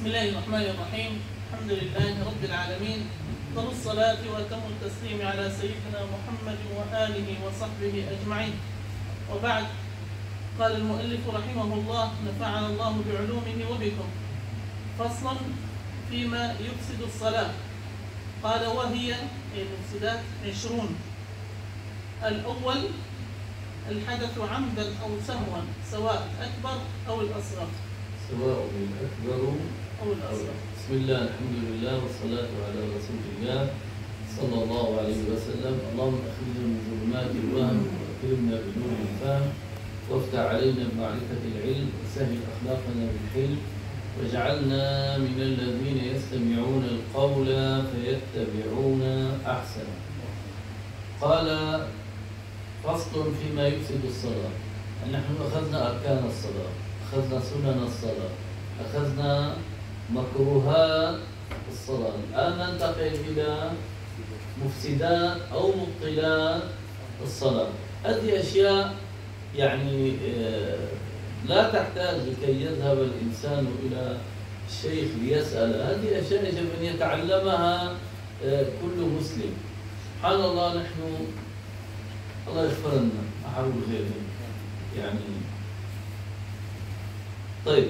بسم الله الرحمن الرحيم. الحمد لله رب العالمين، أفضل الصلاة وأتم التسليم على سيدنا محمد وآله وصحبه أجمعين، وبعد. قال المؤلف رحمه الله: نفعنا الله بعلومه وبكم. فصل فيما يفسد الصلاة. قال: وهي المفسدات 20. الأول: الحدث عمدا أو سهوا، سواء الأكبر أو الأصغر. سواء الأكبر أو الأصغر. بسم الله، الحمد لله، والصلاة على رسول الله صلى الله عليه وسلم. اللهم أخرجنا من ظلمات الوهم وأكرمنا بنور الفهم، وافتح علينا بمعرفة العلم، وسهل أخلاقنا بالحلم، واجعلنا من الذين يستمعون القول فيتبعون أحسنه. قال: فصل فيما يفسد الصلاة. نحن أخذنا أركان الصلاة، أخذنا سنن الصلاة، أخذنا مكروهات الصلاة. الآن ننتقل إلى مفسدات أو مبطلات الصلاة. هذه أشياء يعني لا تحتاج لكي يذهب الإنسان إلى الشيخ ليسأل. هذه أشياء يجب أن يتعلمها كل مسلم. سبحان الله، نحن الله يغفر لنا، أحاول غير يعني. طيب،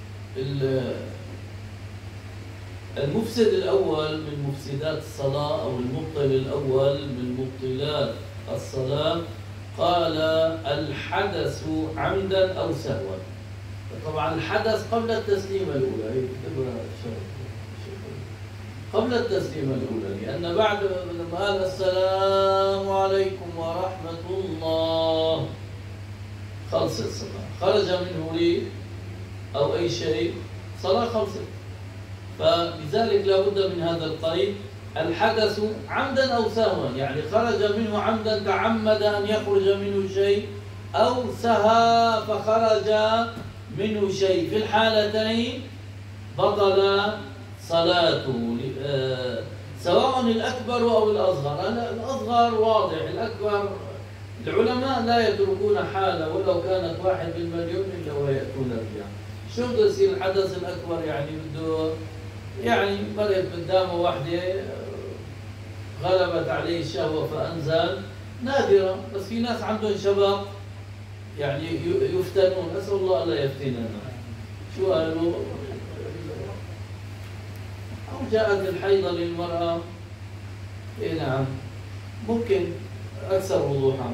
المفسد الأول من مفسدات الصلاة أو المبطل الأول من مبطلات الصلاة، قال: الحدث عمدا أو سهوا. طبعا الحدث قبل التسليمة الأولى، هي قبل التسليمة الأولى، لأن بعد ما قال السلام عليكم ورحمة الله خلصت الصلاة، خرج منه ريح أو أي شيء، صلاة خلصت. فلذلك لا بد من هذا القيد: الحدث عمدا أو سهوا، يعني خرج منه عمدا، تعمد أن يخرج منه شيء، أو سهى فخرج منه شيء. في الحالتين بطل صلاته، سواء الأكبر أو الأصغر. الأصغر واضح، الأكبر العلماء لا يتركون حالة ولو كانت 1 بالمليون إلا ويأتون بها. شو بده يصير الحدث الأكبر؟ يعني بده يعني مرت قدامه وحده غلبت عليه الشهوة فأنزل، نادرة، بس في ناس عندهم شباب يعني يفتنون. أسأل الله ألا يفتننا. شو قالوا؟ أو جاءت الحيضة للمرأة، إيه نعم، ممكن أكثر وضوحا.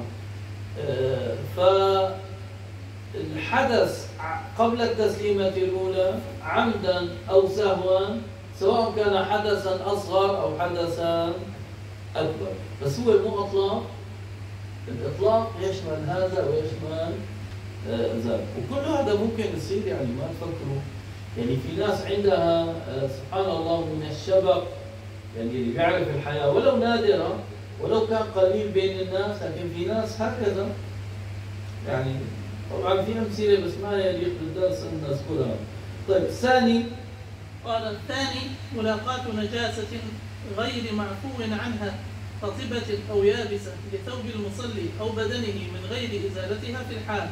فالحدث قبل التسليمة الأولى عمدا أو سهوا، سواء كان حدثا أصغر أو حدثا أكبر، بس هو مو إطلاق. الإطلاق يشمل هذا ويشمل ذاك، وكل هذا ممكن يصير، يعني ما تفكروا. يعني في ناس عندها سبحان الله من الشبق، يعني اللي بيعرف الحياة ولو نادرة، ولو كان قليل بين الناس، لكن في ناس هكذا. يعني طبعا في أمثلة بس ما يليق بالدرس أن نذكرها. طيب، الثاني. قال: الثاني: ملاقاة نجاسة غير معفو عنها، رطبة أو يابسة، لثوب المصلي أو بدنه من غير إزالتها في الحال.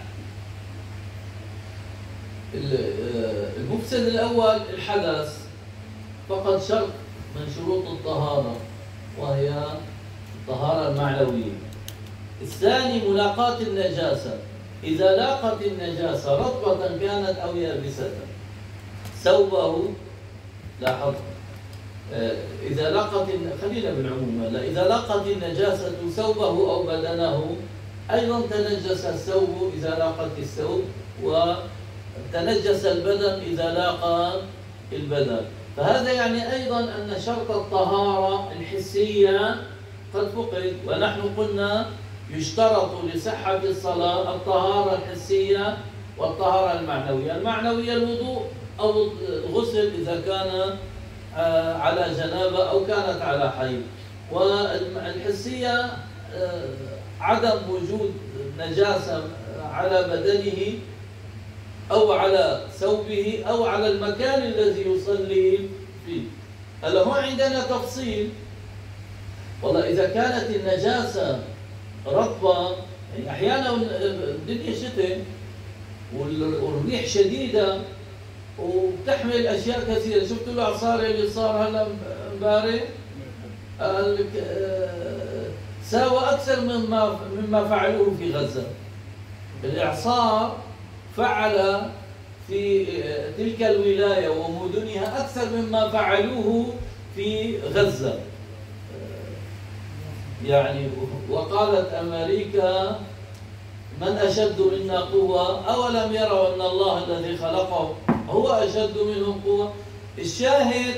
المفسد الأول الحدث، فقد شرط من شروط الطهارة، وهي الطهارة المعنوية. الثاني ملاقاة النجاسة، إذا لاقت النجاسة رطبة كانت أو يابسة ثوبه، لاحظ، إذا لاقت، خلينا بالعموم، لا، إذا لاقت النجاسة ثوبه أو بدنه، أيضا تنجس الثوب إذا لاقت الثوب، وتنجس البدن إذا لاقى البدن. فهذا يعني أيضا أن شرط الطهارة الحسية قد فقد. ونحن قلنا يشترط لصحة الصلاة الطهارة الحسية والطهارة المعنوية. المعنوية الوضوء أو الغسل إذا كان على جنابة أو كانت على حيض، والحسية عدم وجود نجاسة على بدنه أو على ثوبه أو على المكان الذي يصلي فيه. هلا هون عندنا تفصيل. والله إذا كانت النجاسة رطبة، يعني أحيانا الدنيا شتاء والريح شديدة، وبتحمل اشياء كثيره. شفت الاعصار اللي صار هلا امبارح ساوى اكثر مما فعلوه في غزه. الاعصار فعل في تلك الولايه ومدنها اكثر مما فعلوه في غزه. يعني وقالت امريكا من اشد منا قوه اولم يروا ان الله الذي خلقهم هو اشد منهم قوه. الشاهد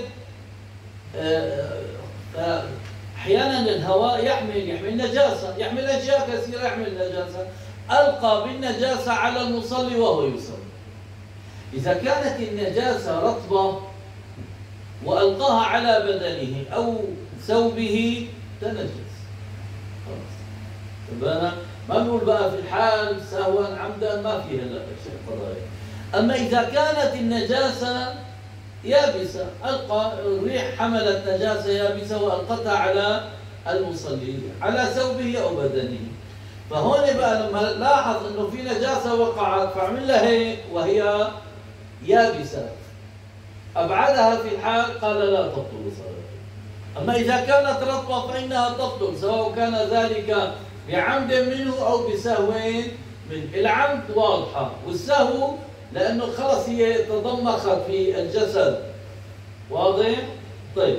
احيانا الهواء يحمل نجاسه، يحمل اشياء كثيره، يحمل نجاسه. القى بالنجاسه على المصلي وهو يصلي. اذا كانت النجاسه رطبه والقاها على بدنه او ثوبه تنجس، خلاص. تبانا ما نقول بقى في الحال سهوا عمدا، ما فيها لا شيء قضايا. اما اذا كانت النجاسه يابسه، القى الريح حملت نجاسه يابسه والقتها على المصلي على ثوبه او بدنه، فهون بقى لما لاحظ انه في نجاسه وقعت فعمل لها هيك وهي يابسه ابعدها في الحال، قال لا تبطل صلاته. اما اذا كانت رطبه فانها تبطل، سواء كان ذلك بعمد منه او بسهو منه. العمد واضحه، والسهو لانه خلص هي تضمخت في الجسد، واضح؟ طيب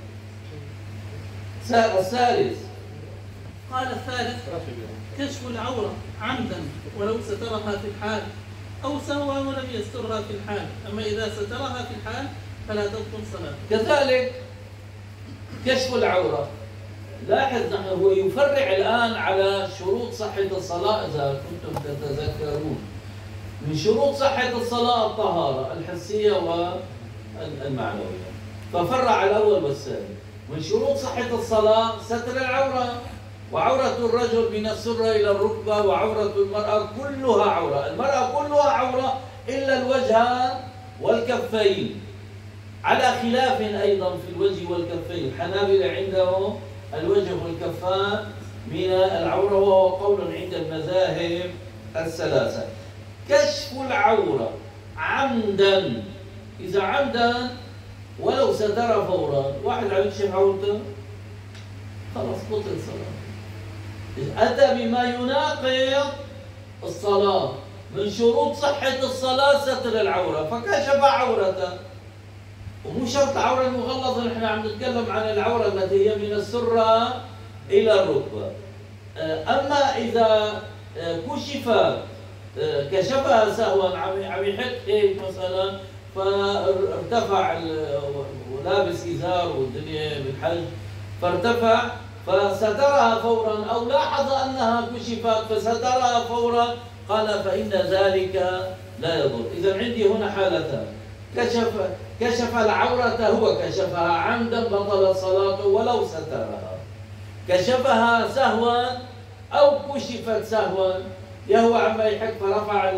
الثالث قال الثالث كشف العورة عمدا ولو سترها في الحال أو سهوا ولم يسترها في الحال. أما إذا سترها في الحال فلا تبطل صلاته. كذلك كشف العورة، لاحظ نحن هو يفرع الآن على شروط صحة الصلاة إذا كنتم تتذكرون. من شروط صحة الصلاة الطهارة الحسية والمعنوية، ففرع الأول والثاني. من شروط صحة الصلاة ستر العورة، وعورة الرجل من السرة إلى الركبة، وعورة المرأة كلها عورة. المرأة كلها عورة إلا الوجه والكفين، على خلاف أيضا في الوجه والكفين. الحنابلة عندهم الوجه والكفان من العورة، وهو قول عند المذاهب الثلاثة. كشف العورة عمدا، إذا عمدا ولو ستر فورا، واحد عم يكشف عورته خلاص بطل صلاة. أتى بما يناقض الصلاة. من شروط صحة الصلاة ستر العورة، فكشف عورته. ومو شرط العورة المغلظة، نحن عم نتكلم عن العورة التي هي من السرة إلى الركبة. أما إذا كشفت كشفها سهوا، عم يحط هيك مثلا فارتفع ولابس إزار والدنيا بالحج فارتفع فسترها فورا، أو لاحظ أنها كشفت فسترها فورا، قال فإن ذلك لا يضر. إذا عندي هنا حالتان: كشف العورة، هو كشفها عمدا بطلت صلاته ولو سترها. كشفها سهوا أو كشفت سهوا، يهو عما يحك فرفع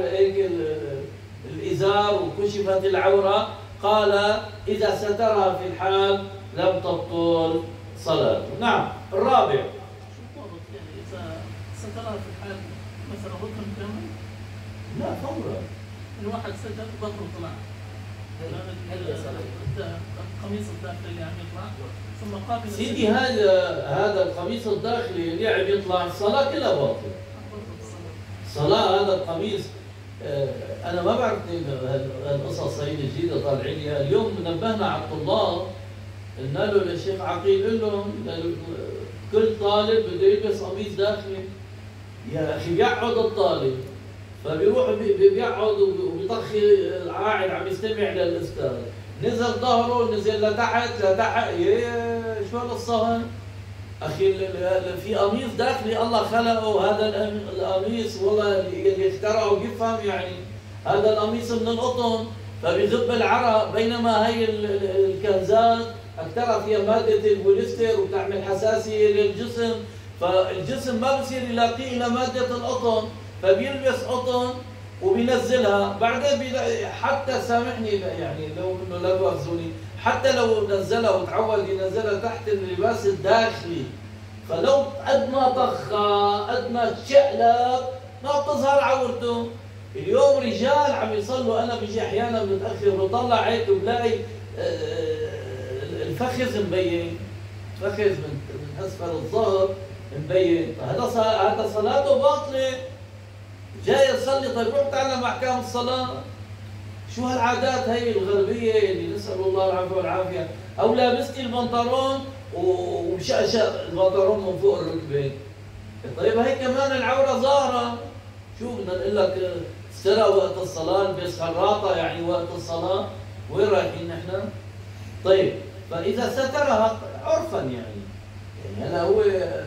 الإزار وكشفت العورة، قال إذا سترها في الحال لم تبطل صلاته. نعم. الرابع شو الضابط يعني إذا سترها في الحال مثلا ركن كامل؟ لا فورا. الواحد ستر بطل طلع القميص الداخلي اللي عم يطلع ثم قابل سيدي هذا القميص الداخلي اللي عم يطلع الصلاة كلها باطلة. الصلاة هذا القميص أنا ما بعرف القصص هي الجديدة طالعين لي. اليوم نبهنا على الطلاب، قلنا له للشيخ عقيل قل لهم كل طالب بده يلبس قميص داخلي. يا أخي بيقعد الطالب فبيروح بيقعد وبيطخي القاعد عم يستمع للاستاذ، نزل ظهره نزل لتحت شو هالقصه؟ اخي في قميص داخلي الله خلقه، هذا القميص والله اللي اخترعه بيفهم يعني، هذا القميص من القطن فبيذب العرق، بينما هي الكنزات اكثرها فيها ماده البوليستر وبتعمل حساسيه للجسم، فالجسم ما بصير يلاقيه الا ماده القطن، فبيلبس قطن وبينزلها بعدين حتى سامحني يعني لو انه لا تؤاخذوني، حتى لو نزلها وتعود ينزلها تحت اللباس الداخلي، فلو قد ما ضخها قد ما تشقلب ما بتظهر عورته. اليوم رجال عم يصلوا، انا بيجي احيانا متاخر بطلع هيك وبلاقي الفخذ مبين، فخذ من اسفل الظهر مبين، هذا صلاته باطله. جاي يصلي، طيب روح تعلم احكام الصلاه. شو هالعادات هي الغربيه اللي نسال الله العافيه والعافيه؟ او لابستي البنطلون ومشقشق البنطلون من فوق الركبه. طيب هي كمان العوره ظاهره. شو بدنا نقول لك استرى وقت الصلاه، نلبس خراطه يعني وقت الصلاه؟ وين رايحين نحن؟ طيب فاذا سترها عرفا يعني هلا هو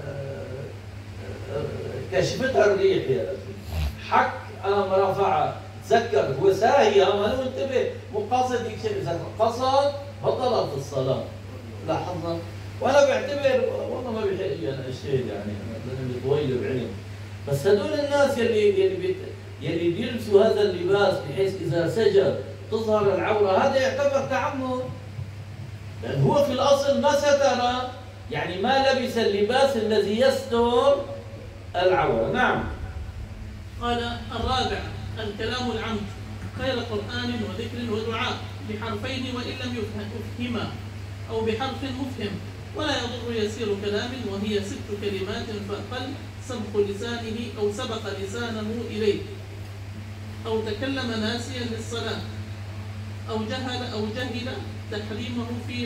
كشفتها الريح يا اخي، حك قام رفعها، تذكر هو ساهي، ما له انتبه، مو قاصد يكشف، اذا قصد بطلت الصلاه. لاحظنا؟ وانا بعتبر والله ما بيحق لي انا اجتهد يعني، انا طويل بعلم، بس هدول الناس يلي بيلبسوا هذا اللباس بحيث اذا سجد تظهر العوره، هذا يعتبر تعمد، لان هو في الاصل ما ستر، يعني ما لبس اللباس الذي يستر العوره. نعم. قال الرابع الكلام العمد، خير قرآن وذكر ودعاء بحرفين وإن لم يفهما، أو بحرف مفهم، ولا يضر يسير كلام وهي 6 كلمات فأقل، سبق لسانه أو سبق لسانه إليه، أو تكلم ناسيا للصلاة، أو جهل تحريمه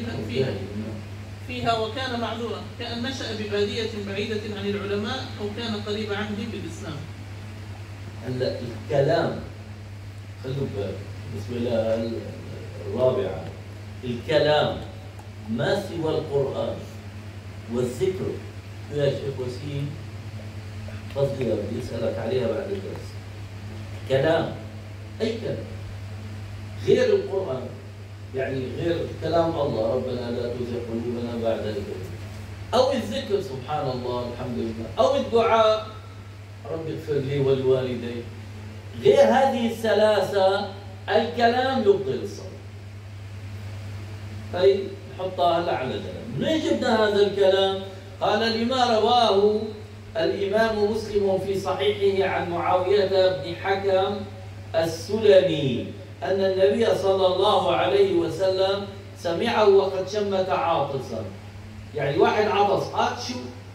فيها وكان معذورا، كأن نشأ ببادية بعيدة عن العلماء أو كان قريب عهد بالإسلام. هلا الكلام، خلوا بالك بالنسبه للرابعه، الكلام ما سوى القرآن والذكر. يا شيخ وسيم قصدي بدي اسالك عليها بعد الدرس. كلام، اي كلام غير القرآن، يعني غير كلام الله، ربنا لا تزغ قلوبنا بعد إذ هديتنا، او الذكر سبحان الله الحمد لله، او الدعاء رب اغفر لي ولوالدي. غير هذه الثلاثة الكلام يبطل الصلاة. طيب نحطها هلا على جنب. منين جبنا هذا الكلام؟ قال لما رواه الإمام مسلم في صحيحه عن معاوية بن حكم السلمي أن النبي صلى الله عليه وسلم سمعه وقد شمت عاطسا. يعني واحد عطس، شو؟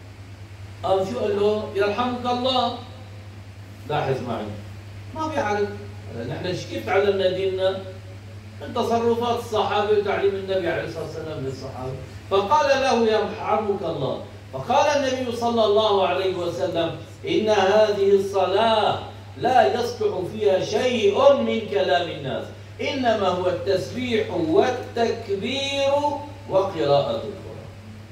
شو قال له؟ يرحمك الله. لاحظ معي، ما بيعرف. نحن كيف تعلمنا ديننا؟ من تصرفات الصحابه وتعليم النبي عليه الصلاه والسلام للصحابه. فقال له يرحمك الله. فقال النبي صلى الله عليه وسلم: ان هذه الصلاه لا يصلح فيها شيء من كلام الناس، انما هو التسبيح والتكبير وقراءه القران.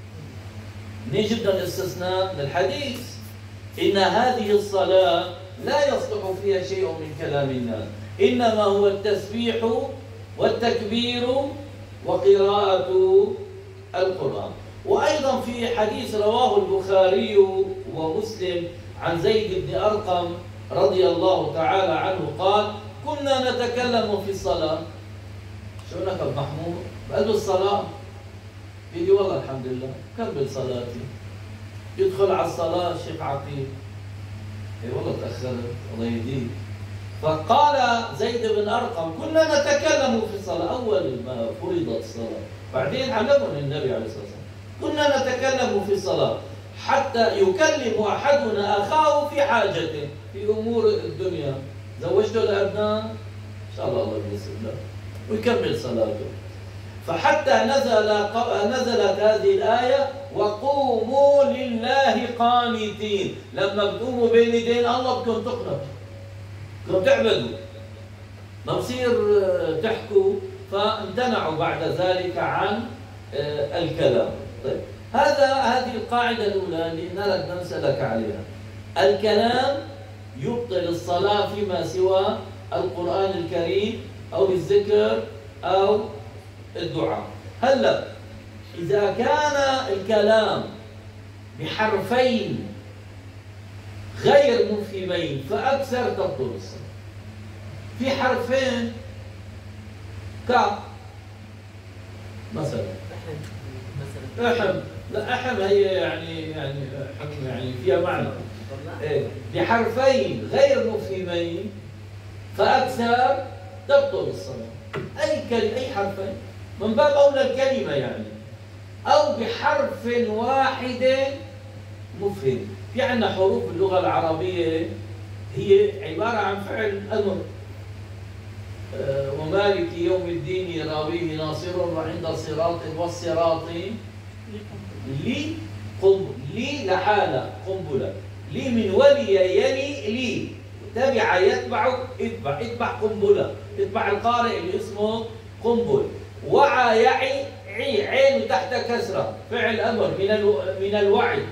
منين جبنا الاستثناء من الحديث؟ إن هذه الصلاة لا يصلح فيها شيء من كلام الناس، إنما هو التسبيح والتكبير وقراءة القرآن. وأيضا في حديث رواه البخاري ومسلم عن زيد بن أرقم رضي الله تعالى عنه قال: كنا نتكلم في الصلاة. شو نكب محمود؟ قال له الصلاة. بيقول والله الحمد لله كمل صلاتي. يدخل على الصلاة الشيخ عقيل: اي والله تأخرت الله يهديك. فقال زيد بن أرقم: كنا نتكلم في الصلاة، أول ما فرضت الصلاة، بعدين علمنا النبي عليه الصلاة والسلام، كنا نتكلم في الصلاة حتى يكلم أحدنا أخاه في حاجته في أمور الدنيا. زوجته الأبناء إن شاء الله الله ييسر له ويكمل صلاته. فحتى نزلت هذه الآية: وقوموا لله قانتين. لما بتقوموا بين يدين الله بدكم تقنطوا، بدكم تعبدوا، ما بصير تحكوا. فامتنعوا بعد ذلك عن الكلام. طيب هذه القاعدة الأولى اللي نريد نسألك عليها. الكلام يبطل الصلاة فيما سوى القرآن الكريم أو الذكر أو الدعاء. هلا إذا كان الكلام بحرفين غير مفهمين فأكثر تبطل الصلاة. في حرفين مثلا أحم، لا أحم هي يعني أحم يعني فيها معنى. بحرفين غير مفهمين فأكثر تبطل الصلاة. أي حرفين من باب أولى الكلمة يعني، أو بحرف واحد مفهم. في عندنا حروف اللغة العربية هي عبارة عن فعل أمر. ومالك يوم الدين يراويه ناصر وعند صراط والصراط لي لي لحالة قنبلة، لي من ولي يلي لي، تبع يتبع اتبع قنبلة، اتبع القارئ اللي اسمه قنبل. وعى يعي عي، عين تحت كسرة، فعل أمر من الوعي.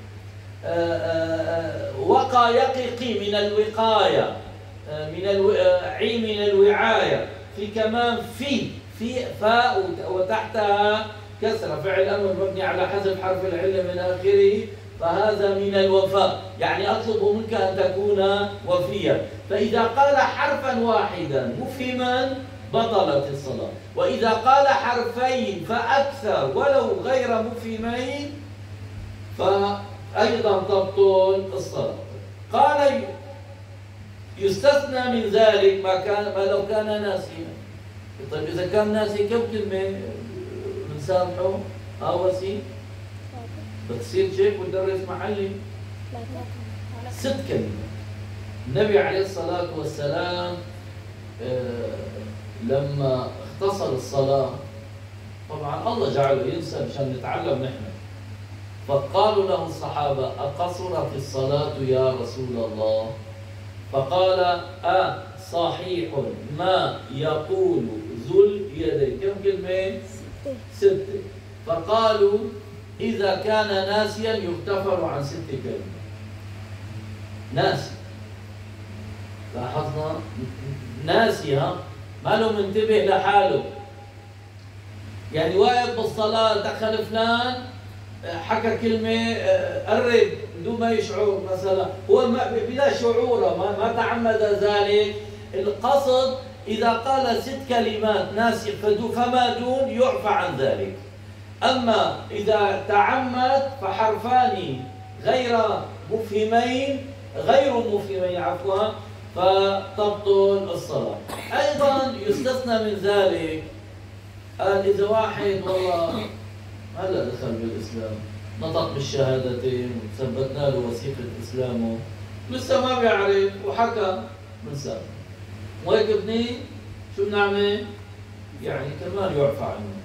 وقى يقي من الوقاية، عي من الوعاية. في كمان في فاء وتحتها كسرة، فعل أمر مبني على حذف حرف العلة من آخره، فهذا من الوفاء، يعني أطلب منك أن تكون وفيا. فإذا قال حرفا واحدا مفهما بطلت الصلاة، وإذا قال حرفين فأكثر ولو غير مفهمين فأيضا تبطل الصلاة. قال يستثنى من ذلك ما لو كان ناسيا. طيب إذا كان ناسي كم كلمة بنسامحه؟ وسيم بتصير شيخ مدرس محلي 6 كلمات. النبي عليه الصلاة والسلام لما اختصر الصلاة، طبعا الله جعله ينسى مشان نتعلم نحن، فقالوا له الصحابة أقصرت الصلاة يا رسول الله؟ فقال صحيح ما يقول ذو اليدين. كم كلمة؟ 6. فقالوا إذا كان ناسيا يغتفر عن 6 كلمات. ناسي، لاحظنا؟ ناسي، ما له منتبه لحاله، يعني واقف بالصلاة دخل فلان حكى كلمة قرب بدون ما يشعر مثلا، هو بلا شعور ما تعمد ذلك. القصد إذا قال 6 كلمات ناسي فما دون يعفى عن ذلك. أما إذا تعمد فحرفان غير مفهمين عفوا فتبطل الصلاة. أيضا يستثنى من ذلك، قال إذا واحد والله هلا دخل بالإسلام، نطق بالشهادتين وثبتنا له وثيقة إسلامه، لسه ما بيعرف وحكى بنسامحه، وهيك ابني شو بنعمل؟ يعني كمان يعفى عنه.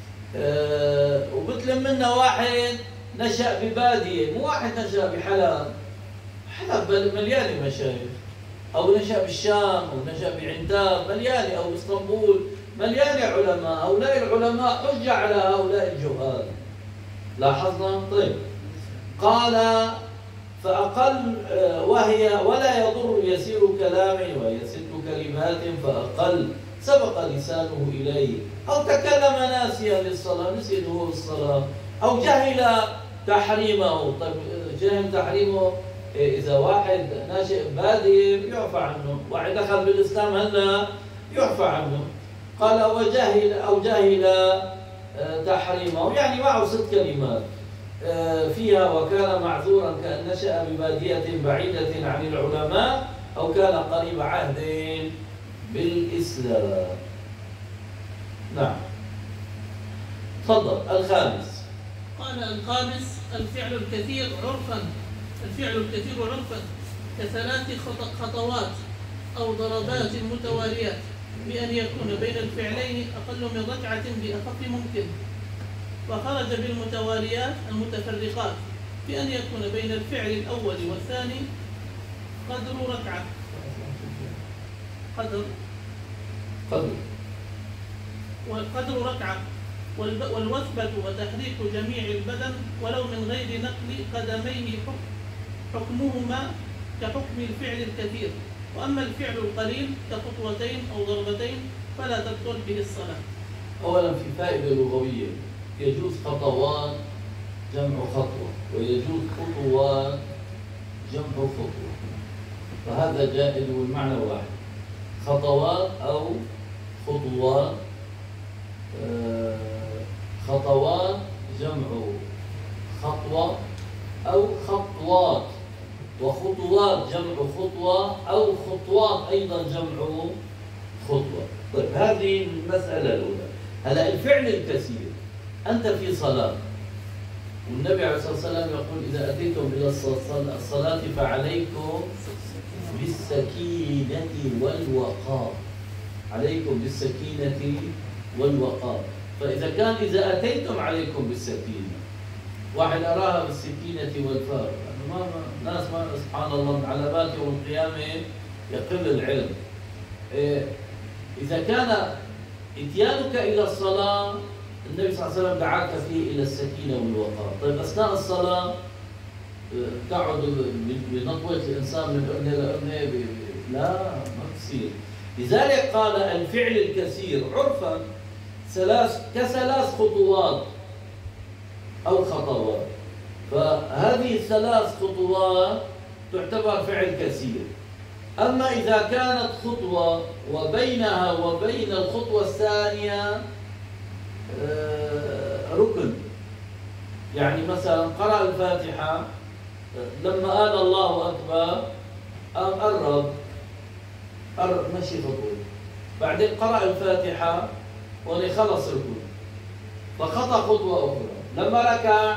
وبتلم منا واحد نشأ ببادية، مو واحد نشأ بحلب، حلب مليانة مشايخ، أو نشأ بالشام أو نشأ بعنتاب مليانة، أو اسطنبول مليانة علماء. هؤلاء العلماء حجة على هؤلاء الجهال. لاحظنا؟ طيب قال فأقل ولا يضر يسير كلام وهي 6 كلمات فأقل سبق لسانه إليه، أو تكلم ناسيا للصلاة، نسي هو الصلاة، أو جهل تحريمه. طيب جهل تحريمه، إذا واحد ناشئ بادئ يعفى عنه، واحد دخل بالإسلام هلا يعفى عنه. قال أو جهل تحريمه، يعني معه 6 كلمات فيها وكان معذورا كأن نشأ ببادية بعيدة عن العلماء أو كان قريب عهد بالإسلام. نعم، تفضل. الخامس، قال الخامس الفعل الكثير عرفا ك3 خطوات أو ضربات متواليات، بأن يكون بين الفعلين أقل من ركعة بأخف ممكن. وخرج بالمتواليات المتفرقات بأن يكون بين الفعل الأول والثاني قدر ركعة، والقدر ركعة، والوثبة وتحريك جميع البدن ولو من غير نقل قدميه حكمهما كحكم الفعل الكثير. وأما الفعل القليل كخطوتين أو ضربتين فلا تبطل به الصلاة. أولا في فائدة لغوية، يجوز خطوات جمع خطوة، ويجوز خطوات جمع خطوة، فهذا جائز والمعنى واحد. خطوات أو خطوات، خطوات جمع خطوة أو خطوات، وخطوات جمع خطوة، أو خطوات أيضا جمع خطوة. طيب هذه المسألة الأولى. هلا الفعل الكثير، أنت في صلاة والنبي عليه الصلاة والسلام يقول إذا أتيتم إلى الصلاة فعليكم بالسكينة والوقار. عليكم بالسكينة والوقار. فإذا كان إذا أتيتم عليكم بالسكينة، واحد أراها بالسكينة والفار، يعني ناس ما سبحان الله من علامات يوم القيامة يقل العلم. إذا كان إتيانك إلى الصلاة النبي صلى الله عليه وسلم دعاك فيه إلى السكينة والوقار. طيب أثناء الصلاة تقعد بنطوة الإنسان من أذنه لأذنه، لا ما تصير. لذلك قال الفعل الكثير عرفا كثلاث خطوات أو خطوات. فهذه الثلاث خطوات تعتبر فعل كثير. أما إذا كانت خطوة وبينها وبين الخطوة الثانية ركن، يعني مثلا قرأ الفاتحة، لما قال الله أكبر قام قرب مشي خطوة، بعدين قرأ الفاتحة ولخلص ركن فخطأ خطوة أخرى. لما ركع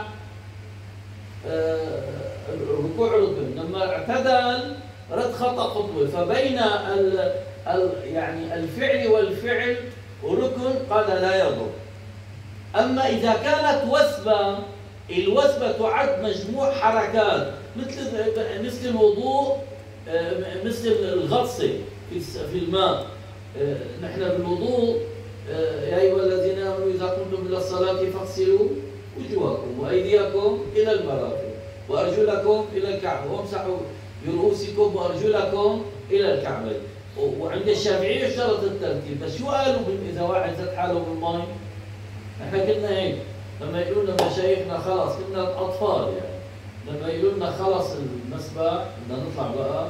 الركوع ركن، لما اعتدل رد خطأ خطوة. فبين يعني الفعل والفعل ركن قال لا يضر. أما إذا كانت وثبة، الوثبة تعد مجموع حركات مثل الوضوء، مثل الغطس في الماء. نحن بالوضوء يا أيها الذين آمنوا إذا قمتم إلى الصلاة فاغسلوا وجوهكم وأيديكم إلى المرافق وأرجلكم إلى الكعبين وامسحوا برؤوسكم وأرجلكم إلى الكعبين. وعند الشافعية اشترط الترتيب. بس شو قالوا إذا واحد زاد حاله بالماء؟ نحن كنا هيك لما يقولوا لنا مشايخنا خلص، كنا أطفال يعني، لما يقولوا لنا خلص المسبح بدنا نطلع بقى،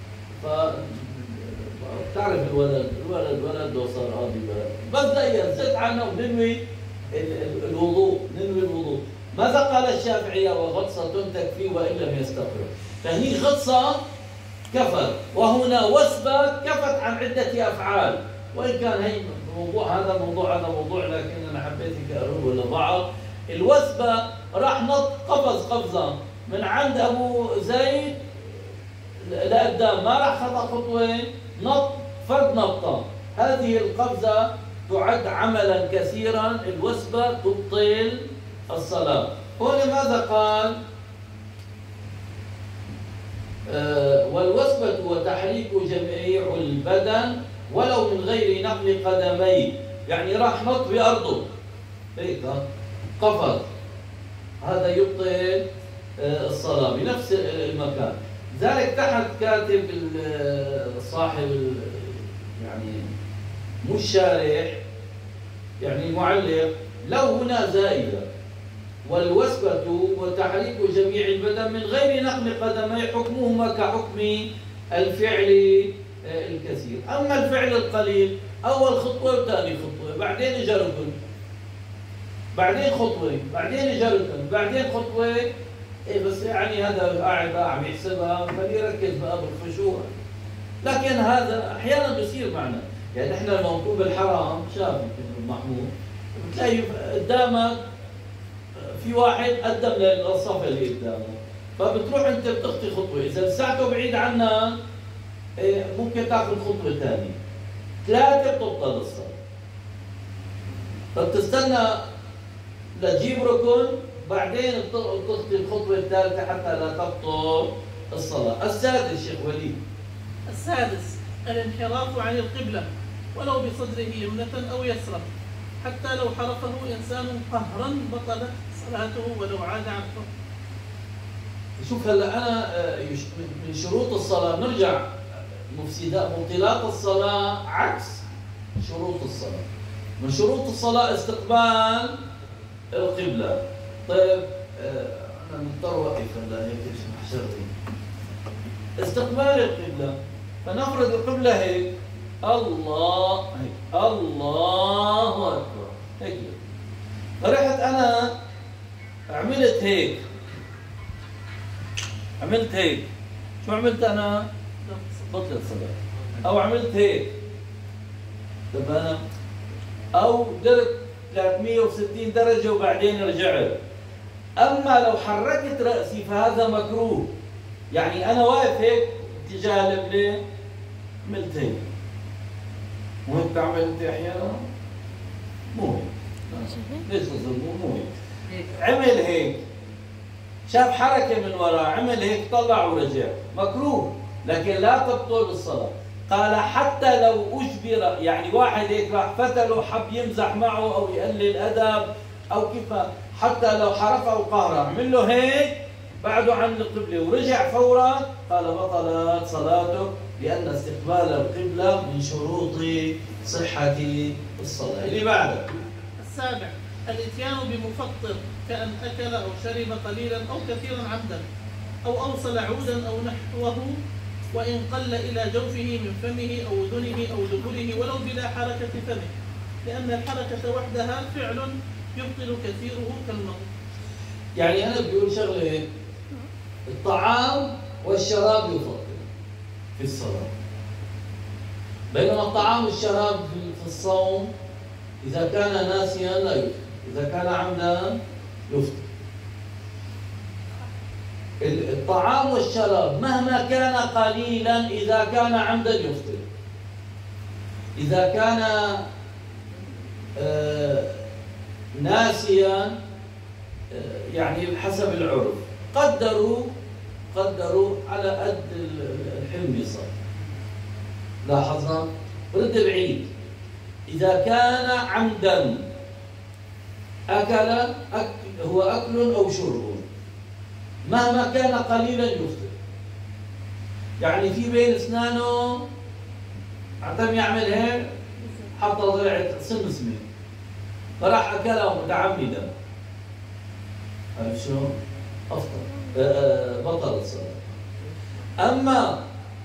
بتعرف الولد لو صار قاضي بس دقيقة زدت عنه وننوي الوضوء، ننوي الوضوء. ماذا قال الشافعية؟ وغطسة تكفي وإن لم يستقر. فهي غطسة كفت، وهنا وثبة كفت عن عدة أفعال. وإن كان هي هذا موضوع لكن أنا حبيت أقربه لبعض. الوثبة راح نط قفز قفزة من عند أبو زيد لقدام، ما راح خطأ خطوة، نط فرد نطة. هذه القفزة تعد عملا كثيرا، الوثبة تبطل الصلاة. هنا ماذا قال؟ والوثبة وتحريك جميع البدن ولو من غير نقل قدميه، يعني راح نط بأرضه هيك قفز، هذا يبطل الصلاة بنفس المكان. ذلك تحت كاتب صاحب يعني مش شارح، يعني المعلق، لو هنا زائدة والوثبة وتحريك جميع البدن من غير نقل قدمي حكمهما كحكم الفعل الكثير. أما الفعل القليل أول خطوة وثاني خطوة، بعدين إجا ركن، بعدين خطوة، بعدين إجا ركن، بعدين خطوة، بس يعني هذا قاعد بقى عم يحسبها فليركز بقى بالخشوع. لكن هذا أحيانا بيصير معنا، يعني إحنا لما نكون بالحرم شاف محمود بتلاقي قدامك في واحد قدم للصف اللي قدامه، فبتروح أنت بتخطي خطوة، إذا لساته بعيد عنك ممكن تاخذ خطوة ثانية، ثلاثة بتبطل الصلاة. فبتستنى لتجيب ركن، بعدين بتخطي الخطوة الثالثة حتى لا تبطل الصلاة. السادس شيخ وليد. السادس الانحراف عن القبلة ولو بصدره يمنة أو يسرى، حتى لو حرفه إنسان قهرا بطلت صلاته ولو عاد عن فرض. شوف هلا أنا من شروط الصلاة نرجع مبطلات الصلاة عكس شروط الصلاة. من شروط الصلاة استقبال القبلة. طيب أنا مضطر أوقف هلا هيك اسمح شرطي. استقبال القبلة، فنفرض القبلة هيك، الله هيك، الله أكبر هيك، فرحت أنا عملت هيك، شو عملت أنا؟ بطلت صلاة. أو عملت هيك. طب أنا أو درت 360 درجة وبعدين رجعت. أما لو حركت رأسي فهذا مكروه. يعني أنا واقف هيك اتجاه القبلة عملت هيك. مو هيك تعمل أنت أحيانا؟ مو هيك. ليش مو هيك؟ عمل هيك. شاف حركة من وراه، عمل هيك طلع ورجع، مكروه، لكن لا تبطل الصلاة. قال حتى لو أجبر، يعني واحد هيك راح فتله حب يمزح معه أو يقلل أدب أو كيف، حتى لو حرفه قهرا عمل له هيك بعده عن القبلة ورجع فورا، قال بطلت صلاته، لأن استقبال القبلة من شروط صحة الصلاة. اللي بعده السابع الاتيان بمفطر كأن أكل أو شرب قليلا أو كثيرا عمدا أو أوصل عودا أو نحوه وإن قل إلى جوفه من فمه أو أذنه أو دبره ولو بلا حركة فمه، لأن الحركة وحدها فعل يبطل كثيره كالموت. يعني أنا بدي أقول شغلة، الطعام والشراب يفضل في الصلاة، بينما الطعام والشراب في الصوم إذا كان ناسيا لا يفطر، إذا كان عمدا يفطر. الطعام والشراب مهما كان قليلا إذا كان عمدا يفطر. إذا كان ناسيا يعني حسب العرف قدروا على قد الحمصة. لاحظنا؟ رد بعيد. إذا كان عمدا هو أكل أو شرب مهما كان قليلا يفطر. يعني في بين أسنانه عتم يعمل هيك حتى طلعت سمسمة فراح أكلها متعمدا، عرفت شلون؟ أفطر، بطل الصلاة. أما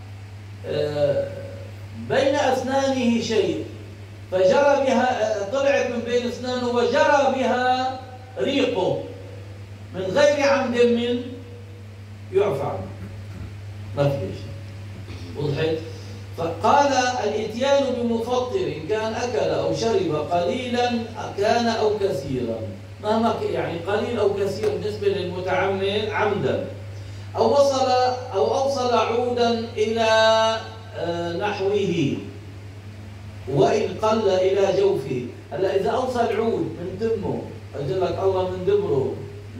بين أسنانه شيء فجرى بها، طلعت من بين أسنانه وجرى بها ريقه من غير عمد من يعفى عنه، ما في شيء. وضحت؟ فقال الاتيان بمفطر إن كان أكل أو شرب قليلا كان أو كثيرا، مهما يعني قليل أو كثير بالنسبة للمتعمد عمدا، أو أوصل عودا إلى نحوه وإن قل إلى جوفه. هلا إذا أوصل عود من تمه أجلك الله من دبره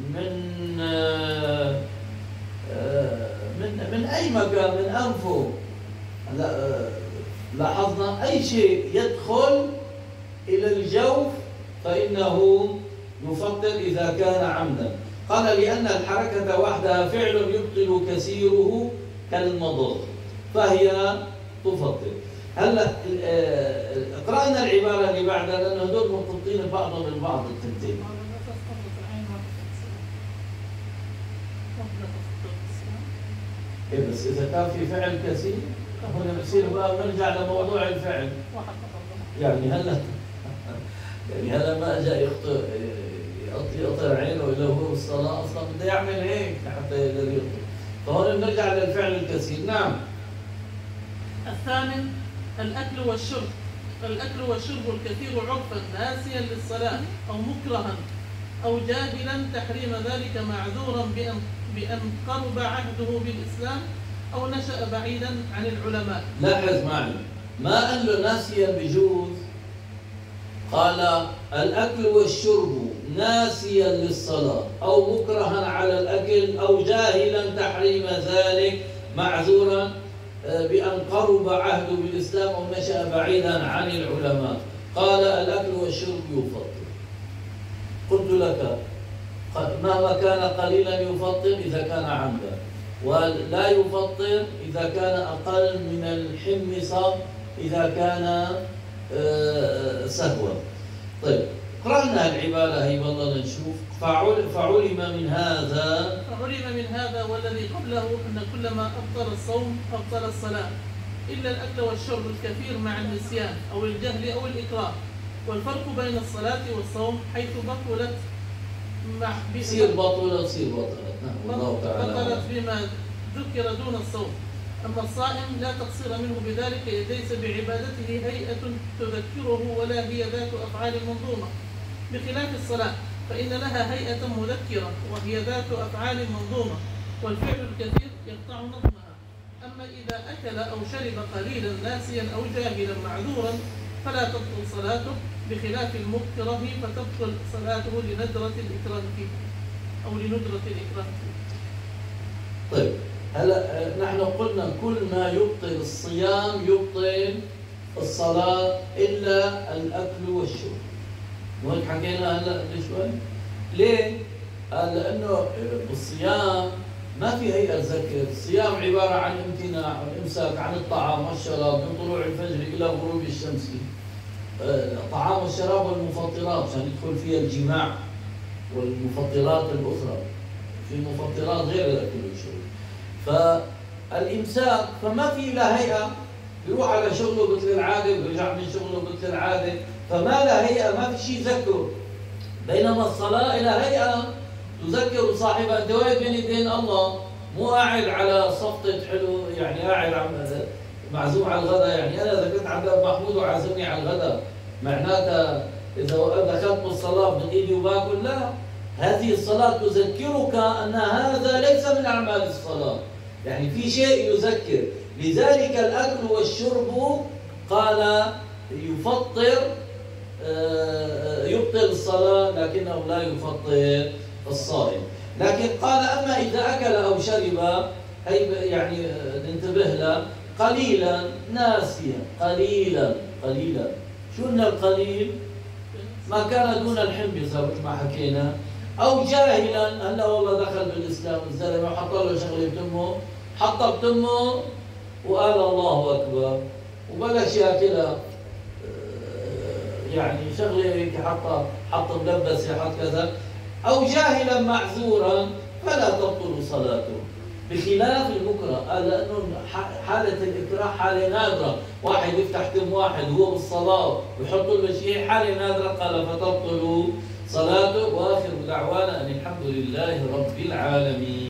من أي مكان، من أنفه، لاحظنا أي شيء يدخل إلى الجوف فإنه يفطر إذا كان عمدا. قال لأن الحركة وحدها فعل يبطل كثيره كالمضغ فهي تفطر. هلا اقرأنا العبارة اللي بعدها لأن هذول مرتبطين بعضهم من بعض التنتين. إيه بس إذا كان في فعل كثير هنا بصير بقى نرجع لموضوع الفعل. يعني هلا ما جاء يقطع عينه إلا هو الصلاة أصلا بده يعمل هيك حتى يقدر يقطع. فهون بنرجع للفعل الكثير. نعم. الثامن الأكل والشرب. الأكل والشرب الكثير عرفا ناسيا للصلاة أو مكرها أو جاهلا تحريم ذلك معذورا بأن قرب عهده بالإسلام أو نشأ بعيدا عن العلماء. لاحظ معي، ما قال له ناسيا بجوز، قال الأكل والشرب ناسيا للصلاة أو مكرها على الأكل أو جاهلا تحريم ذلك معذورا بأن قرب عهده بالإسلام أو نشأ بعيدا عن العلماء. قال الأكل والشرب يفطر. قلت لك مهما كان قليلا يفطر إذا كان عمدا، ولا يفطر إذا كان أقل من الحمصة إذا كان سهوا. طيب قرأنا العبارة هي والله نشوف. فعلم من هذا والذي قبله أن كل ما أبطل الصوم أبطل الصلاة إلا الأكل والشرب الكثير مع النسيان أو الجهل أو الإكراه. والفرق بين الصلاة والصوم حيث بطلت تصير بطلت. نعم الله تعالى بطلت بما ذكر دون الصوم. أما الصائم لا تقصير منه بذلك، ليس بعبادته هيئة تذكره ولا هي ذات أفعال منظومة، بخلاف الصلاة فإن لها هيئة مذكرة وهي ذات أفعال منظومة، والفعل الكثير يقطع نظمها. أما إذا أكل أو شرب قليلا ناسيا أو جاهلا معذورا فلا تبطل صلاته، بخلاف المكره فتبطل صلاته لندرة الإكراه فيه أو لندرة الإكراه فيه. طيب هلا نحن قلنا كل ما يبطل الصيام يبطل الصلاة إلا الأكل والشرب. وهيك حكينا هلا قبل شوي. ليه؟ قال لأنه بالصيام ما في هيئة تذكر، الصيام عبارة عن امتناع والإمساك عن الطعام والشراب من طلوع الفجر إلى غروب الشمس. الطعام والشراب والمفطرات عشان يدخل فيها الجماع والمفطرات الأخرى، في مفطرات غير الأكل والشرب. فالإمساك فما في لا هيئة، بيروح على شغله مثل العادة وبيرجع من شغله مثل العادة، فما لا هيئة، ما في شيء يذكره. بينما الصلاة لها هيئة تذكر صاحبها. أنت واقف بين يدين الله، مو قاعد على صفطة حلو، يعني قاعد معزوم على الغداء. يعني أنا إذا كنت عند محمود وعازمني على الغداء معناتها إذا دخلت بالصلاة من إيدي وباكل؟ لا، هذه الصلاة تذكرك أن هذا ليس من أعمال الصلاة، يعني في شيء يذكر. لذلك الأكل والشرب قال يفطر، يبطل الصلاة لكنه لا يفطر الصائم. لكن قال أما إذا أكل أو شرب، هي يعني ننتبه له، قليلا ناسيا، قليلا شو إن القليل؟ ما كان دون الحنبسة مثل ما حكينا، أو جاهلا. هلا والله دخل بالإسلام الزلمة وحط له شغلة بتمه، حطها بتمه وقال الله أكبر وبلش ياكلها، يعني شغلة هيك حط ملبسة، حط كذا، أو جاهلا معذورا فلا تبطل صلاته، بخلاف المكره. قال لأنه حالة الإكراه حالة نادرة، واحد يفتح تم واحد وهو بالصلاة ويحط له شيء، حالة نادرة، قال فتبطل صلاته. وآخر دعوانا أن الحمد لله رب العالمين.